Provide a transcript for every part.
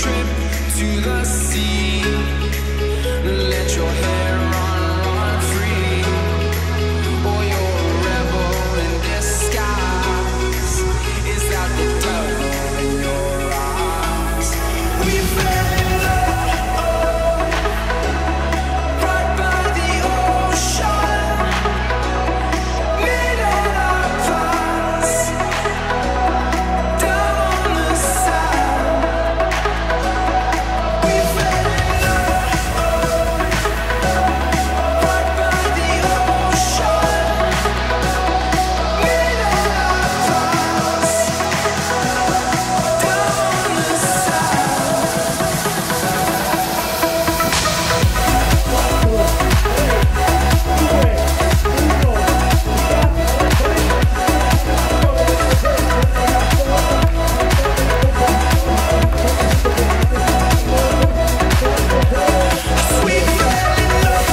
trip to the sea. Let your hair run free. Or you're a rebel in disguise. Is that the devil in your eyes? We fell in love right by the ocean. Made out of glass down on the sand. We fell in love right by the ocean. Made out of glass down on the sweet fell in love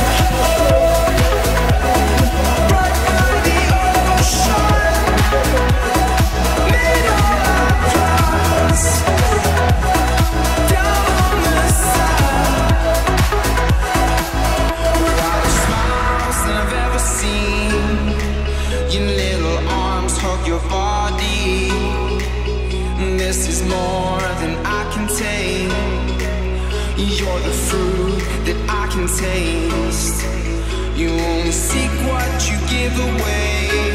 right by the ocean. Made out of glass down on the sand. Brightest smiles than I've ever seen. Your little arms hug your body. This is more than I can take. You're the fruit that I can taste. You only seek what you give away.